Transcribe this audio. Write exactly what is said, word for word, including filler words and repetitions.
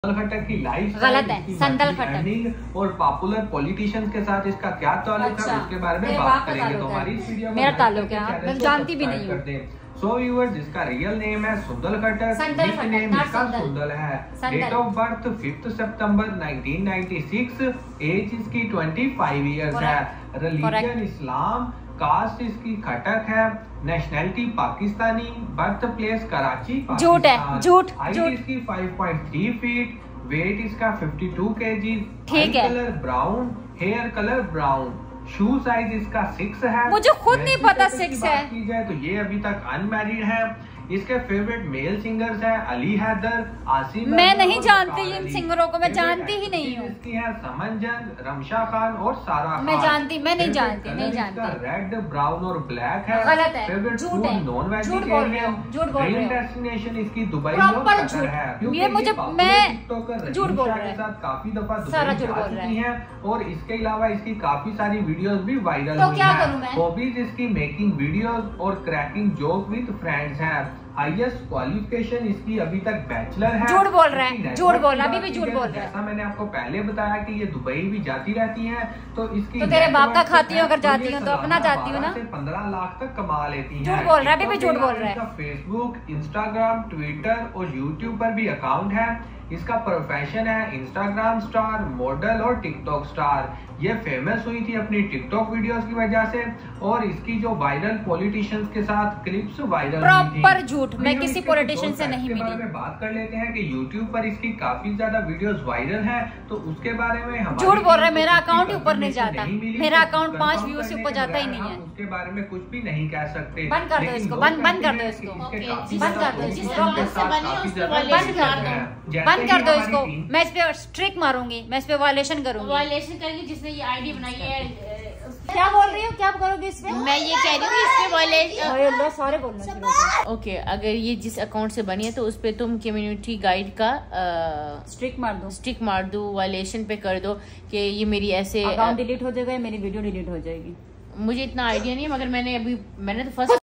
खट्टर की लाइफ गलत है। संदल खट्टर और पॉपुलर पॉलिटिशियंस के साथ इसका क्या ताल्लुक है, उसके बारे में बात करेंगे। तो हमारी इस वीडियो में मेरा ताल्लुक है, मैं जानती भी नहीं हूँ। सो व्यूअर्स, जिसका रियल नेम है सुंदल खट्टर, नेम इसका सुंदल है। डेट ऑफ बर्थ फिफ्थ सितंबर नाइनटीन नाइंटी सिक्स, एज इसकी पच्चीस इयर्स है। रिलीजन इस्लाम, कास्ट इसकी खटक है, nationality Pakistani, birth place Karachi झूठ है, झूठ हाइट इसकी five point three feet, weight इसका बावन केजी, ठीक है। Colour brown, hair colour brown, shoe size इसका सिक्स है। मुझे खुद नहीं पता सिक्स है। की जाए तो ये अभी तक अनमैरिड है। इसके फेवरेट मेल सिंगर्स हैं अली हैदर, आसिफ। मैं नहीं जानती इन सिंगरों को, मैं जानती ही नहीं हूँ। इसकी है समन जंग, रमशा खान और सारा खान। मैं जानती, मैं नहीं जानती, नहीं जानती। रेड, ब्राउन और ब्लैक है। गलत है, फेवरेट झूठ है, नॉन झूठ बोल रहे हो, झूठ बोल रहे हो। डेस्टिनेशन इसकी दुबई और प्रॉपर कतर है। ये मुझे, मैं झूठ बोल रहा है, साथ काफी दफा सारा दुबई झूठ जा बोल रहा चुकी है। हैं और इसके अलावा इसकी काफी सारी वीडियोस भी वायरल तो हुई क्या हैं। करूं मैं? हॉबीज इसकी मेकिंग वीडियोस और क्रैकिंग जोक विद फ्रेंड्स है। हाईएस्ट क्वालिफिकेशन इसकी अभी तक बैचलर है। झूठ बोल रहा है, झूठ बोल रहा है, अभी भी झूठ बोल रहा है। जैसा मैंने आपको पहले बताया कि ये दुबई भी जाती रहती हैं, तो इसकी तो तेरे बाप का खाती हूँ, अगर जाती हूँ तो अपना जाती हूँ ना। पंद्रह लाख तक कमा लेती हैं। झूठ बोल रहा है, अभी भी झूठ बोल रहा है। फेसबुक, इंस्टाग्राम, ट्विटर और यूट्यूब पर भी अकाउंट है। इसका प्रोफेशन है इंस्टाग्राम स्टार, मॉडल और टिकटॉक स्टार। ये फेमस हुई थी अपनी टिकटॉक वीडियोस की वजह से और इसकी जो वायरल पॉलिटिशियंस के साथ क्लिप्स वायरल हुई थी। प्रॉपर झूठ, मैं किसी पॉलिटिशियन से नहीं मिली। में बात कर लेते हैं कि यूट्यूब पर इसकी काफी ज्यादा वीडियोस वायरल हैं, तो उसके बारे में हम झूठ बोल रहा है। मेरा अकाउंट ऊपर नहीं जाता, मेरा अकाउंट पांच व्यूज से ऊपर जाता ही नहीं है। उसके बारे में कुछ भी नहीं कह सकते। बंद कर दो इसको, बंद बंद कर दो इसको, बंद कर दो इसको, बंद कर दो इसको। मैं इस पे स्ट्रिक मारूंगी, मैं इस पे वायलेशन करूंगी। वायलेशन करेंगे जिसने ये आईडी बनाई है। क्या बोल रही हो, क्या करोगे इस पे? मैं ये कह रही हूँ इस पे वायलेशन सारे बोलना। ओके, अगर ये जिस अकाउंट से बनी है तो उस पे तुम कम्युनिटी गाइड का स्ट्रिक मार दो, स्ट्रिक मार दो, वायलेशन पे कर दो कि ये मेरी ऐसे अकाउंट डिलीट हो जाएगा, मेरी वीडियो डिलीट हो जाएगी। मुझे इतना आइडिया नहीं है, मगर मैंने अभी मैंने तो फर्स्ट